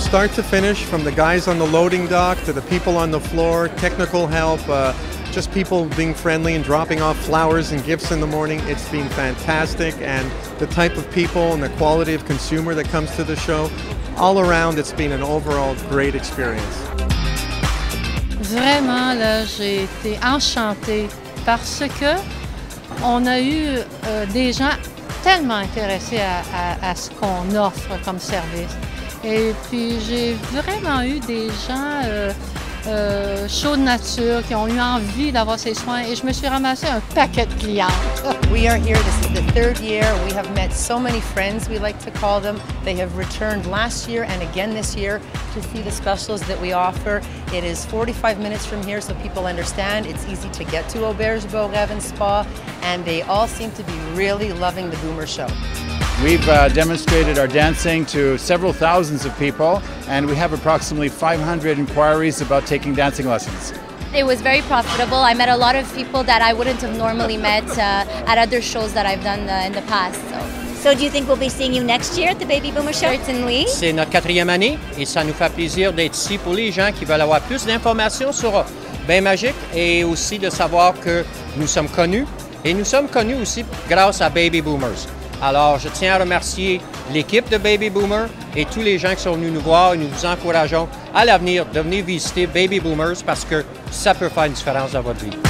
start to finish, from the guys on the loading dock to the people on the floor, technical help, just people being friendly and dropping off flowers and gifts in the morning. It's been fantastic, and the type of people and the quality of consumer that comes to the show, all around it's been an overall great experience. Vraiment, là, j'ai été enchantée parce que on a eu des gens tellement intéressés à ce qu'on offre comme service. Et puis, j'ai vraiment eu des gens chauds de nature qui ont eu envie d'avoir ces soins et je me suis ramassé un paquet de clientes. We are here, this is the third year. We have met so many friends, we like to call them. They have returned last year and again this year to see the specials that we offer. It is 45 minutes from here, so people understand it's easy to get to Auberge Beaurêve Spa, and they all seem to be really loving the Boomer Show. We've demonstrated our dancing to several thousands of people, and we have approximately 500 inquiries about taking dancing lessons. It was very profitable. I met a lot of people that I wouldn't have normally met at other shows that I've done in the past. So do you think we'll be seeing you next year at the Baby Boomer Show? Certainly. C'est notre 4e année et ça nous fait plaisir d'être ici pour les gens qui veulent avoir plus d'informations sur Bain Magique et aussi de savoir que nous sommes connus. Et nous sommes connus aussi grâce à Baby Boomers. Alors, je tiens à remercier l'équipe de Baby Boomer et tous les gens qui sont venus nous voir et nous vous encourageons à l'avenir de venir visiter Baby Boomers parce que ça peut faire une différence dans votre vie.